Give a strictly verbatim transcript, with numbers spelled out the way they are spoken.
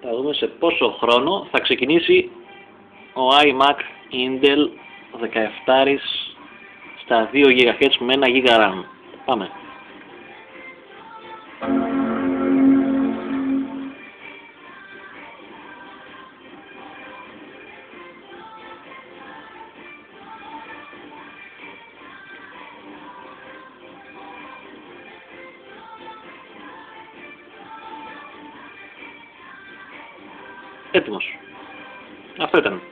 Θα δούμε σε πόσο χρόνο θα ξεκινήσει ο iMac Intel δεκαεπτά στα δύο γίγα χερτζ με ένα γίγα RAM. Πάμε. Έτοιμος. Αυτό ήταν.